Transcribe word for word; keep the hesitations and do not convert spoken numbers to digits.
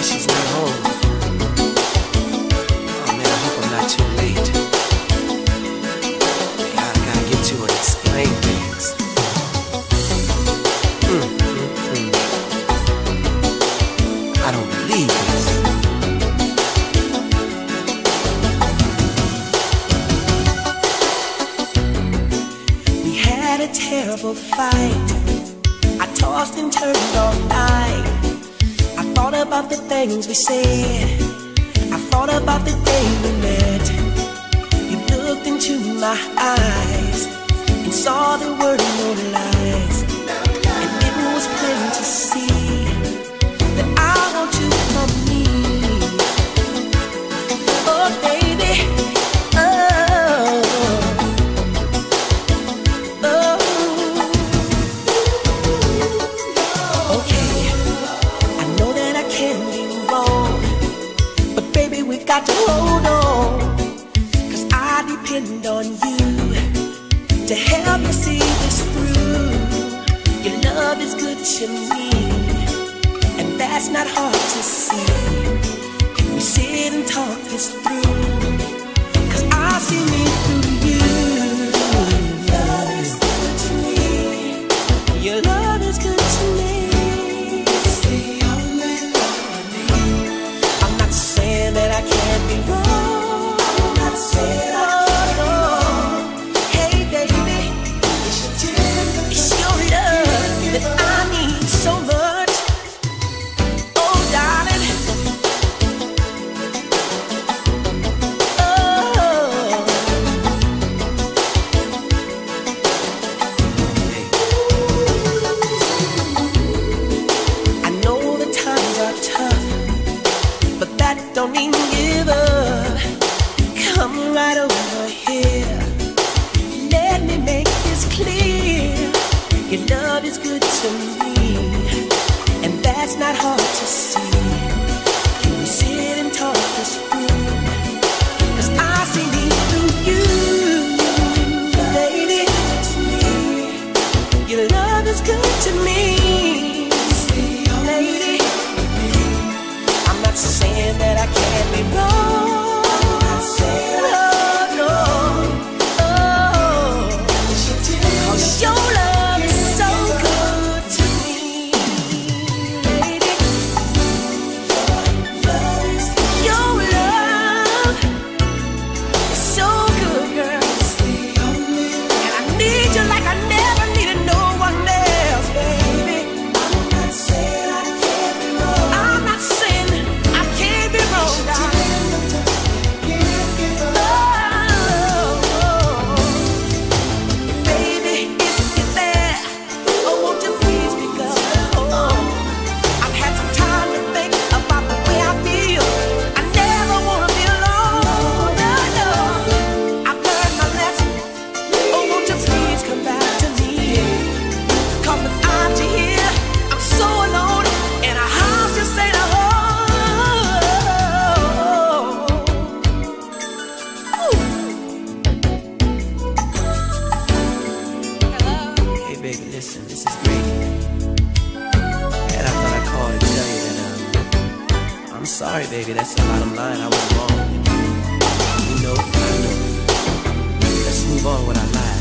say she's not home. Oh man, I hope I'm not too late. God, I gotta get to her and explain things. Mm, mm, mm. I don't believe this. We had a terrible fight. I tossed and turned all night. I thought about the things we said. I thought about the day we met. You looked into my eyes and saw the word no lies. And it was plain to see that I want you for me. Oh baby, oh, oh. Okay, I know that I can be wrong, but baby we've got to hold on, 'cause I depend on you to help me see this through. Your love is good to me, and that's not hard to see. Can we sit and talk this through? 'Cause I see me through you. Love is good to me. Your love is good to me. It's the only love I need. I'm not saying that I can't be wrong. I'm not saying I can't be wrong. Hey baby, it's your love that I need so much. Oh darling, oh. I know the times are tough, but that don't mean give up. Come right over here. Let me make this clear. Your love is good to me, and that's not hard to see. Can we sit and talk this through? 'Cause I see me through you, lady. Your love is good to me, lady. I'm not saying that I can't be wrong. I'm not saying oh, no. Oh, 'cause your love is so good to me, lady. Your love is so good, girl. And I need you like I never needed no one else, baby. I'm not saying I can't be wrong. I'm not saying I can't be wrong, darling. Oh, baby, if you're there, oh, won't you please pick up? Oh, I've had some time to think about the way I feel. I never wanna be alone. No, no. I've learned my lesson. Oh, won't you please come back to me? 'Cause without you here, I'm so alone, and a house just ain't a home. Hey baby, listen, this is great. And I thought I'd call to tell you that um, I'm sorry, baby. That's the bottom line. I was wrong. You know, I know. Let's move on with our lives.